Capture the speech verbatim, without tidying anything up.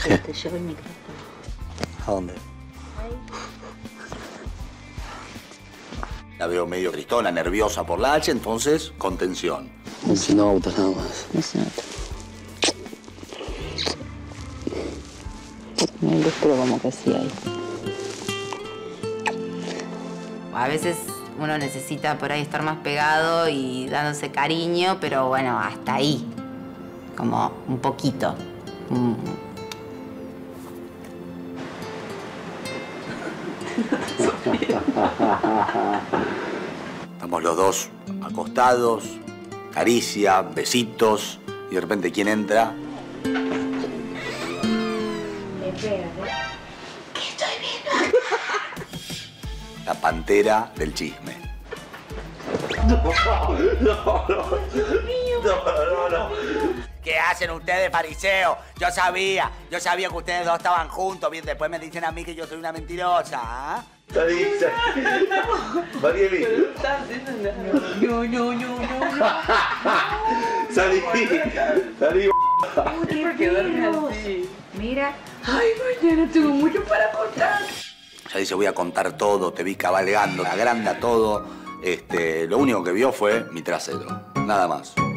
Te llevo el micrófono. ¿A dónde? Ahí. La veo medio tristona, nerviosa por la H, entonces, contención. Si no autos nada más. No se nota. No hay luz, pero como que sí hay. A veces uno necesita por ahí estar más pegado y dándose cariño, pero bueno, hasta ahí. Como un poquito. Mm. Estamos los dos acostados, caricia, besitos, y de repente, ¿quién entra? ¿Qué estoy viendo? La pantera del chisme. No, no, no, no, no, no. ¿Qué hacen ustedes, fariseos? Yo sabía, yo sabía que ustedes dos estaban juntos. Bien, después me dicen a mí que yo soy una mentirosa, ¿ah? Salí, salí. Marieli. No, no, no, no, no. Salí, salí. ¿Por qué duerme así? Mira. Ay, mañana tengo mucho para contar. Ya dice, voy a contar todo, te vi cabalgando, agranda todo. Este, lo único que vio fue mi trasero, nada más.